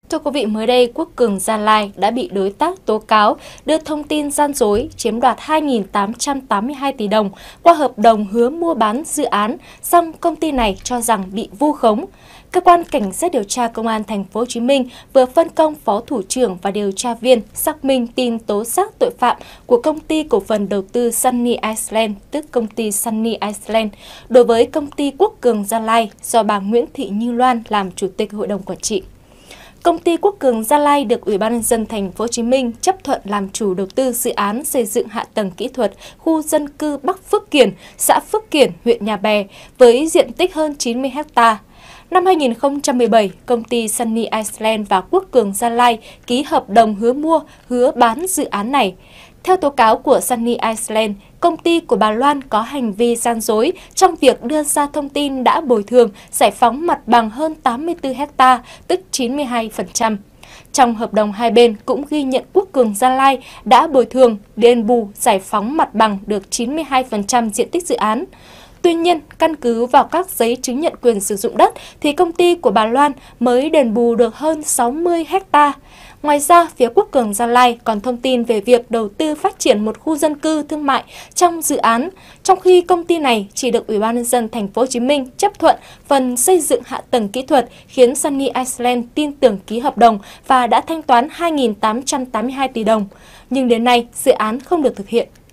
Thưa quý vị, mới đây, Quốc Cường Gia Lai đã bị đối tác tố cáo đưa thông tin gian dối chiếm đoạt 2.882 tỷ đồng qua hợp đồng hứa mua bán dự án, song công ty này cho rằng bị vu khống. Cơ quan Cảnh sát điều tra Công an Thành phố Hồ Chí Minh vừa phân công Phó Thủ trưởng và điều tra viên xác minh tin tố giác tội phạm của Công ty Cổ phần Đầu tư Sunny Iceland, tức công ty Sunny Iceland, đối với Công ty Quốc Cường Gia Lai do bà Nguyễn Thị Như Loan làm Chủ tịch Hội đồng Quản trị. Công ty Quốc Cường Gia Lai được Ủy ban nhân dân Thành phố Hồ Chí Minh chấp thuận làm chủ đầu tư dự án xây dựng hạ tầng kỹ thuật khu dân cư Bắc Phước Kiển, xã Phước Kiển, huyện Nhà Bè với diện tích hơn 90 ha. Năm 2017, công ty Sunny Iceland và Quốc Cường Gia Lai ký hợp đồng hứa mua, hứa bán dự án này. Theo tố cáo của Sunny Iceland, công ty của bà Loan có hành vi gian dối trong việc đưa ra thông tin đã bồi thường, giải phóng mặt bằng hơn 84 ha, tức 92%. Trong hợp đồng hai bên cũng ghi nhận Quốc Cường Gia Lai đã bồi thường, đền bù, giải phóng mặt bằng được 92% diện tích dự án. Tuy nhiên, căn cứ vào các giấy chứng nhận quyền sử dụng đất thì công ty của bà Loan mới đền bù được hơn 60 ha. Ngoài ra, phía Quốc Cường Gia Lai còn thông tin về việc đầu tư phát triển một khu dân cư thương mại trong dự án, trong khi công ty này chỉ được Ủy ban nhân dân Thành phố Hồ Chí Minh chấp thuận phần xây dựng hạ tầng kỹ thuật, khiến Sunny Iceland tin tưởng ký hợp đồng và đã thanh toán 2.882 tỷ đồng. Nhưng đến nay, dự án không được thực hiện.